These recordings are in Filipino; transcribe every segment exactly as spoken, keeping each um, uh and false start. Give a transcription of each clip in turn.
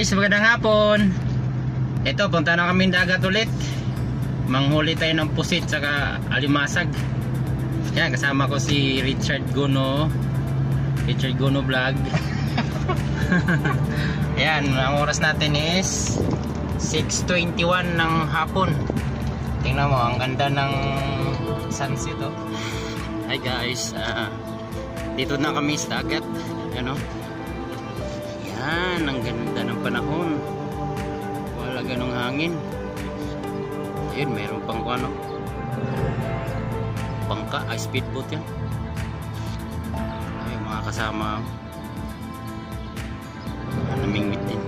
guys, magandang hapon. Ito, punta na kami dagat ulit. Manghuli tayo ng pusit saka alimasag. Yan, kasama ko si Richard Gono. Richard Gono Vlog. Ayan, ang oras natin is six twenty-one ng hapon. Tingnan mo, ang ganda ng sunset oh. Hi guys, uh, dito na kami sa dagat. Ano? Yan, ang ganda ng panahon. Wala ganong hangin. Ayun, mayroon pang ano, bangka, ay speedboat yan. Ay, mga kasama namingwit din.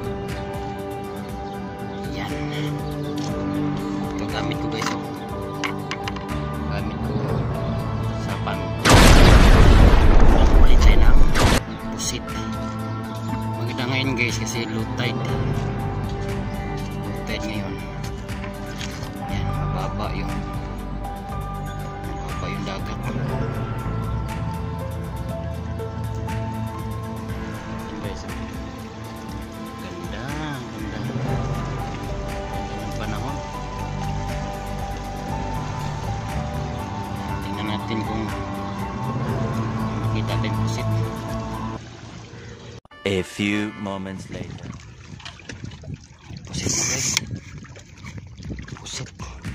Yan, ito gamit ko guys oh. Gamit ko sa pan ulit tayo ng pusit. Maganda ngayon guys kasi low tide. Low tide ngayon. Yan, mababa yung mababa yung dagat. Guys, ganda, ganda. Ganda ng panahon. Tingnan natin kung makita tayong pusit. A few moments later. Pusit mo guys. Pusit.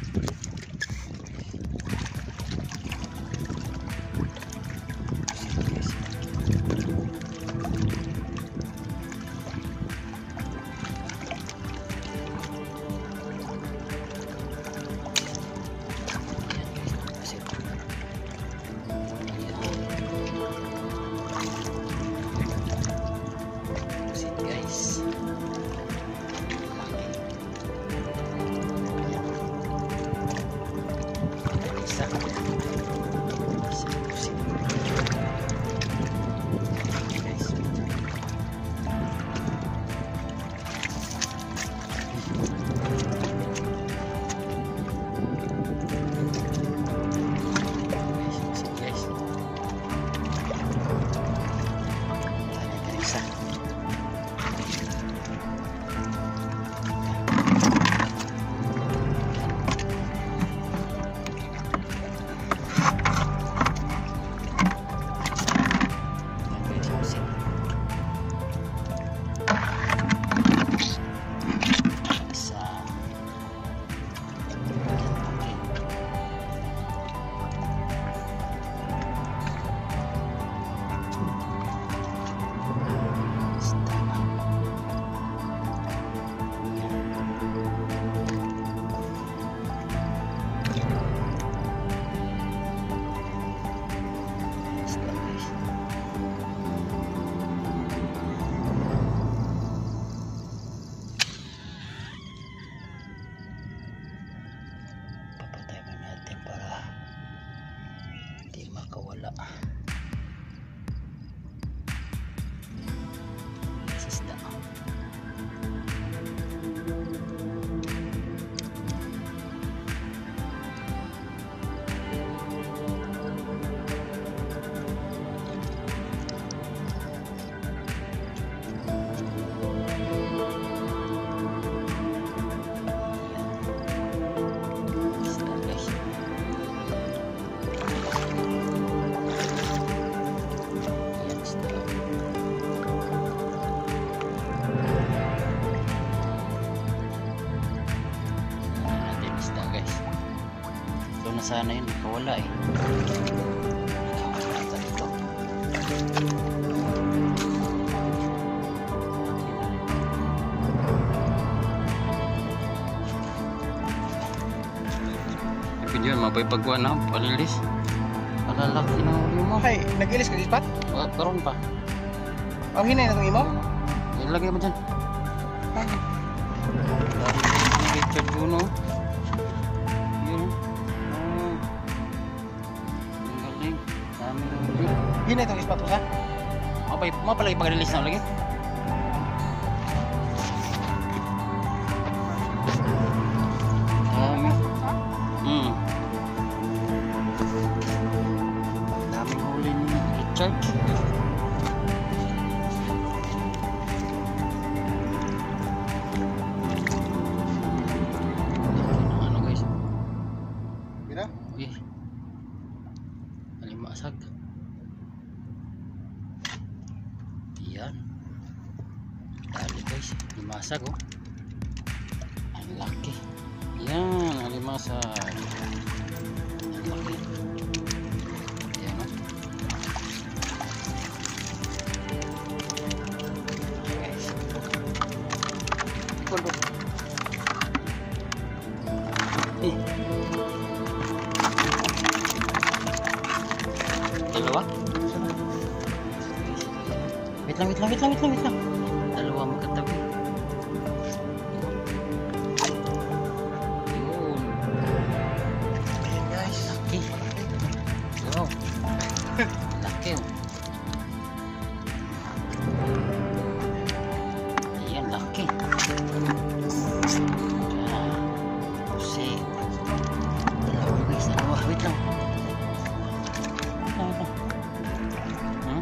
Makawala sisda. Sana yun, nakawala eh. Nakawala sa dito. Ipin yun, mabay pagkuha na, palilis. Palalaki na huli mo. Ay, nag-ilis ka ispat? Uh, karoon pa. Ang hinay na itong imo? Ilagay mo dyan. Ay. Richard Gono. Hinay itong ispat mo sa? Mapay, mapalagi pag-release na lagi. Dami. Hmm. Daming huli ni Richard. guys, limasag oh. Ang laki. Yan, ang limasag. Ang laki. Yan oh. Guys. Pulbo. Eh. Dalawa? Wait lang, wait lang, wait lang, wait lang, wait lang. Dalawa magkatabi. Yun. Ayan guys. Laki. Wow. Laki oh. Ayan, laki. Ah, kasi dalawa guys, dalawa. Wait lang. Wait lang, wait lang. Hmm?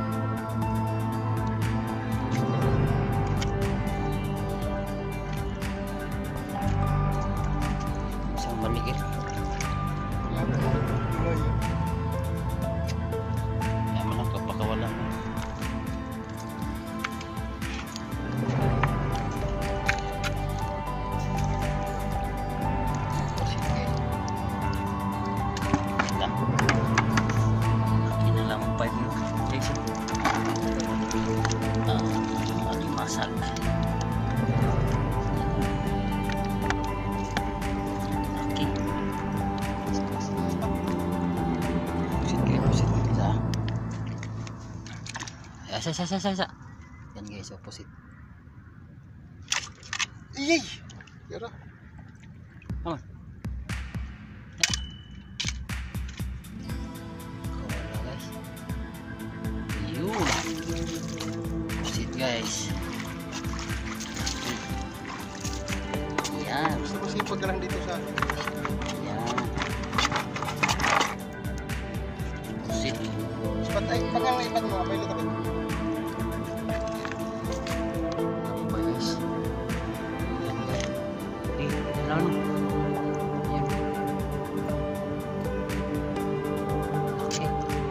Isang maliit. Kaya mo lang kapakawala mo. Kinalampay mo. Guys, ah, alimasag. Laki. Pusit kayo, pusit. Isa. Isa, isa, isa, isa, isa. Yan guys, opposite. Iyay! Yara. Come on. Kawala guys. Yun. Pusit guys. Yan. Gusto ko sipag ka lang dito sa... Yan. Pusit. Ispat ay, pag ang ipat mo, kapay lito. Ano ba guys? Yan guys. Eh, ano na? Yan. Okay.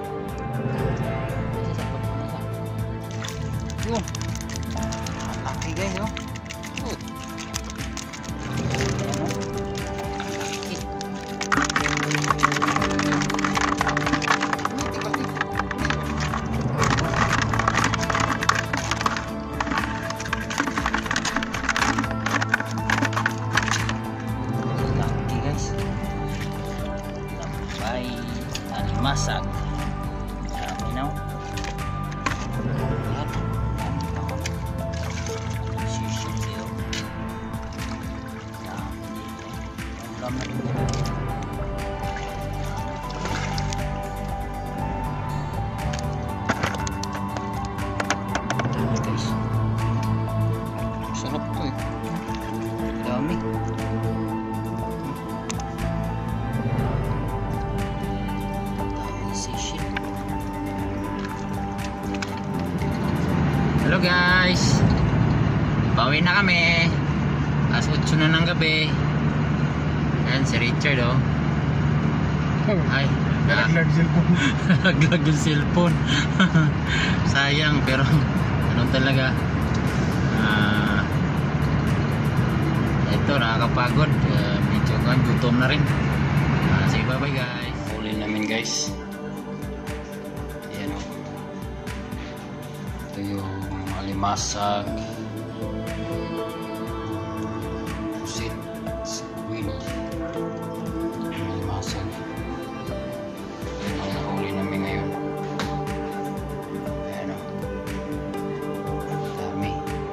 Isa sa pag isa. Yun. Ang laki guys, no? Good. Yan, no? Laki. Laki guys. Lampay. Alimasag. Dami na. Yan. Dami pa ko. Sisip sa'yo. Dami dito. Ulam na dito. Dami guys. Sarap to eh. Dami. Dami sisip. Hello guys. Pauwi na kami. Alas otso na ng gabi. Ayan si Richard oh. Ay, Nalaglag cellphone. nalaglag yung cellphone. Sayang pero ano talaga. Ah, ito nakakapagod. Uh, medyo kan gutom na rin. Ah, sige bye bye guys. Huli namin guys. Ayan oh. Ito yung alimasag. Pusit. Squid. Alimasag. Yan ang nahuli namin ngayon. Ayan o. Dami.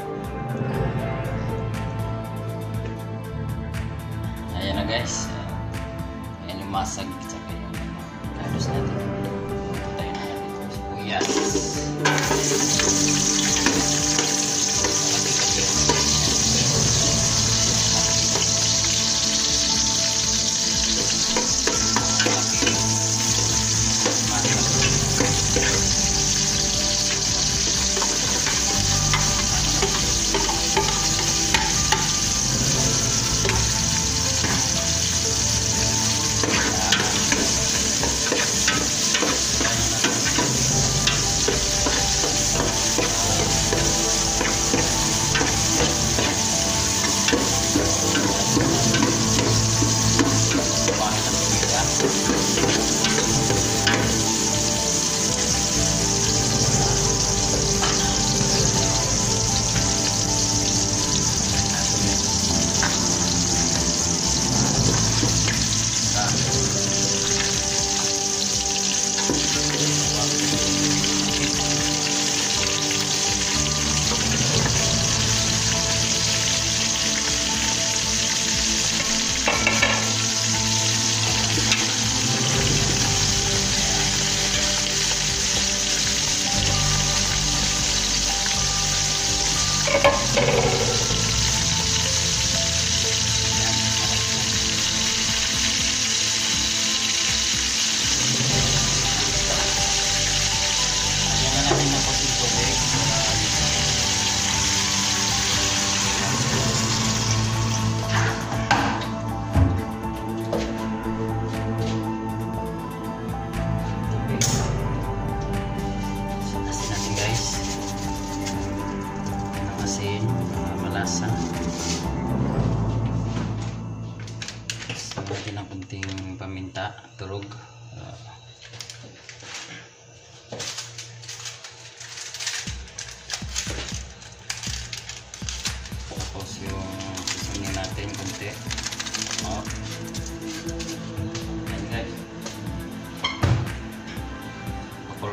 Ayan na guys. Ayan yung masag. Tsaka yung kados natin. Ito tayo na dito. Sibuyas.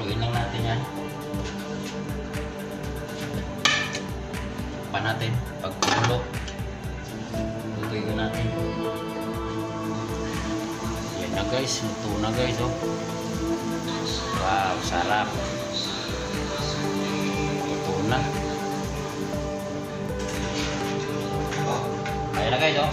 Haluin lang natin yan. Pa natin. Pag kumulo, tutuyin natin. Yan na guys. Luto na guys. Oh. Wow, sarap. Luto na. Ayan na guys. Oh.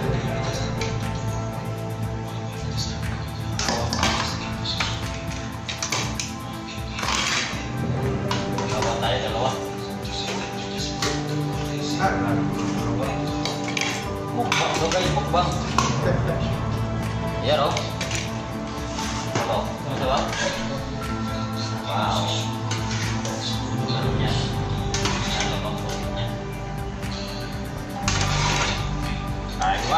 Mukbang to guys, mukbang. Ayan o. Ito, ito ba? Wow. Ano niya? Ano bang pulit niya? Ay, ba?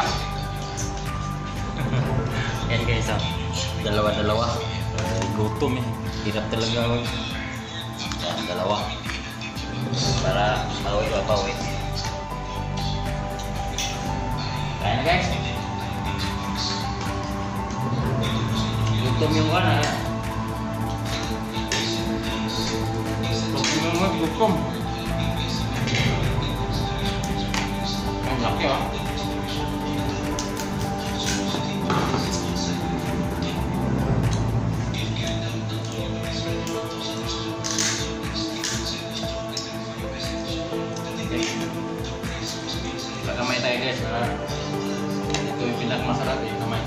Ayan guys o. Dalawa-dalawa. Gutom eh. Hirap talaga ako. Ayan, dalawa. Para maluwi-babawi. Kaya na guys. Gutom yung ano ya. Gutom yung mga gutom. Ang laki ah. Kamay tayo guys. Ito yung pinakamasarap eh, kamay.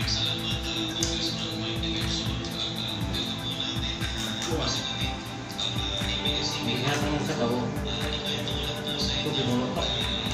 Ingat mo sa daw. Ito binulot.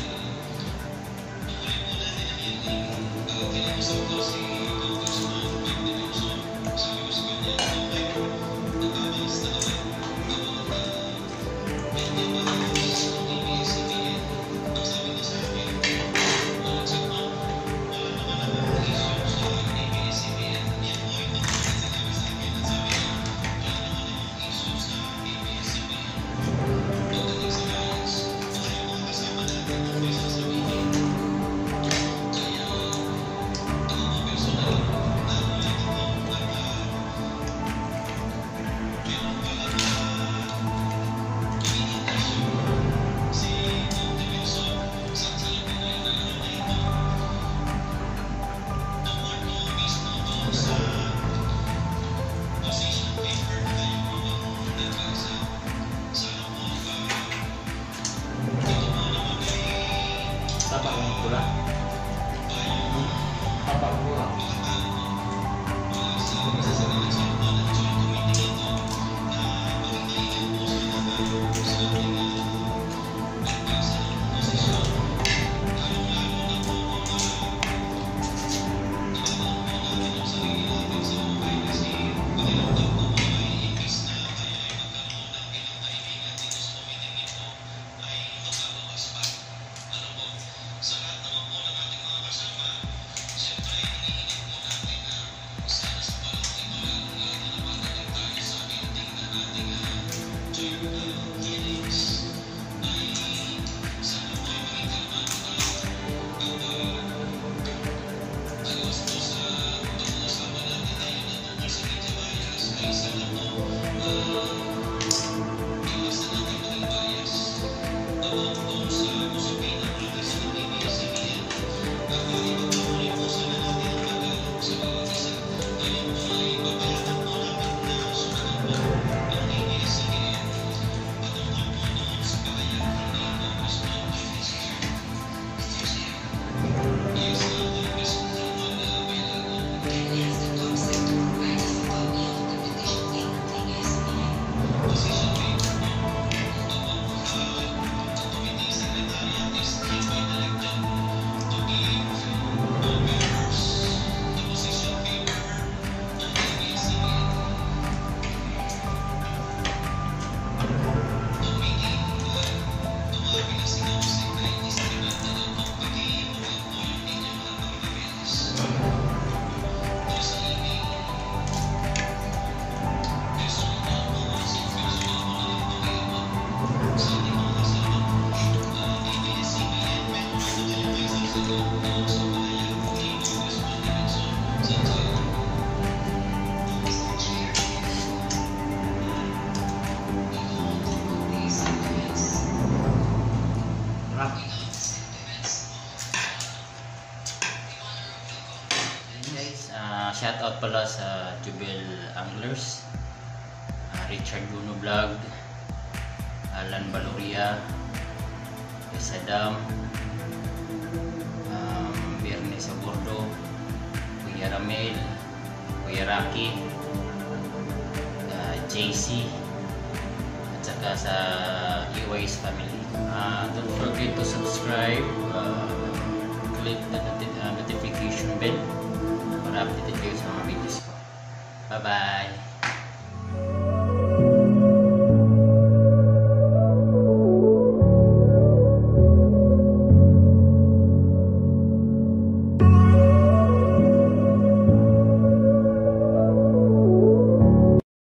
Tapak ng pula. Tapak pula. Shout out pala sa Jubel Anglers, uh, Richard Bruno Vlog, Alan Valoria, Sadam, um, Bernes Abordo, Kuya Ramel, Kuya Rocky, uh, J C, at saka sa E Y's family. Uh, don't forget to subscribe, uh, click the noti uh, notification bell para updated kayo sa mga videos ko. Bye bye!